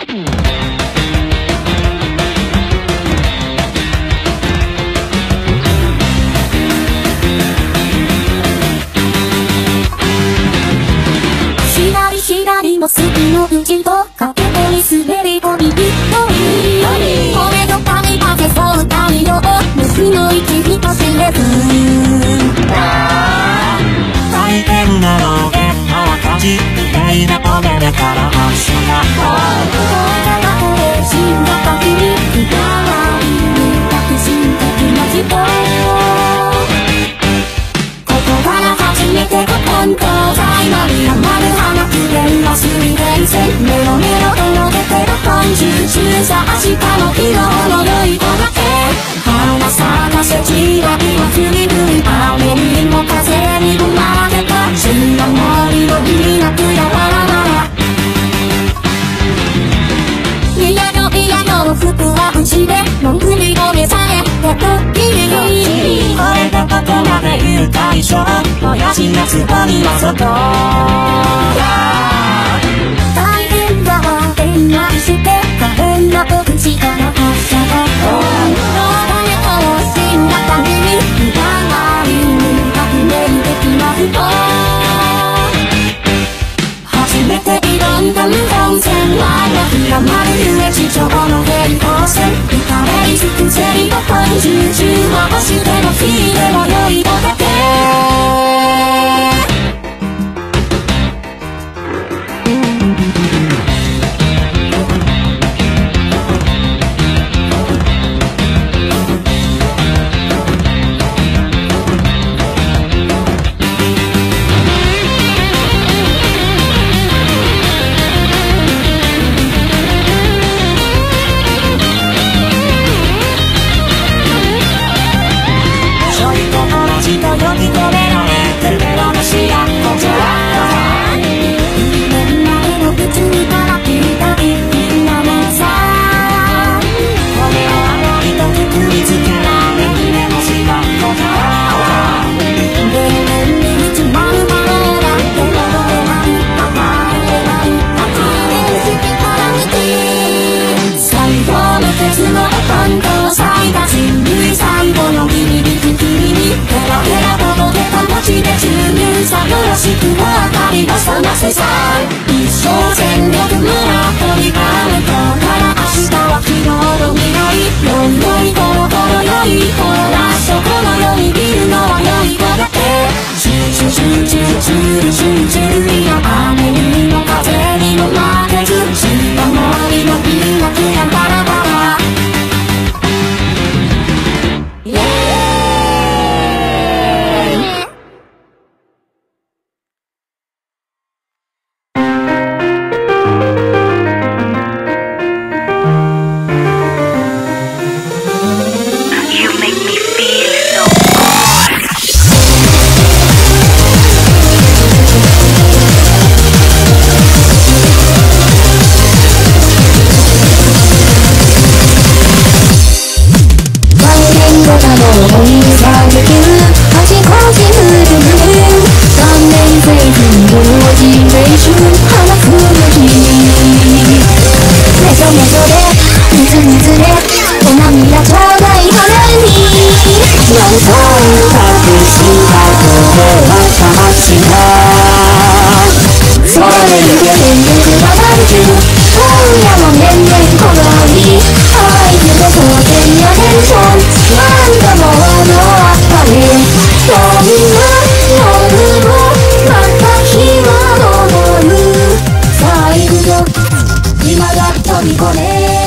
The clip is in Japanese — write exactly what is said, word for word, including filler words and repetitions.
左の隙の口とかけてに滑り込みびっくり俺と神がけそう太陽無の息ひとしれず大変なので乾かし綺麗なお目目から発射が声がこれ死んだ限りくだらい革新的な人ここから初めて本当才能に余る花くれは水平線メロメロとの出てる昆虫中さ明日の色の良い子だけ花咲かせちらびはふりふり雨にも風にも負けた白森の美なくやわらわらいやよいやよ服はうちで文句におめさえやっときりこれがここまで言う対象もやしなつぼみは外大変だわ変なして可変なお口から発射が誰を死んだために疑いに革命的な人初めて挑んだ無本線は楽がまるゆえ地上の平行線浮かれ尽くせりの昆虫中は押しても火でも良いのだけ一生全力村飛び交うから明日は昨日の未来よいよいころころよいほらそこのよい見るのはよい子だけシュシュシュシュシュシュシュいや雨にも風にも負けず白森の美なくやバラバライエーイ今だ飛び込め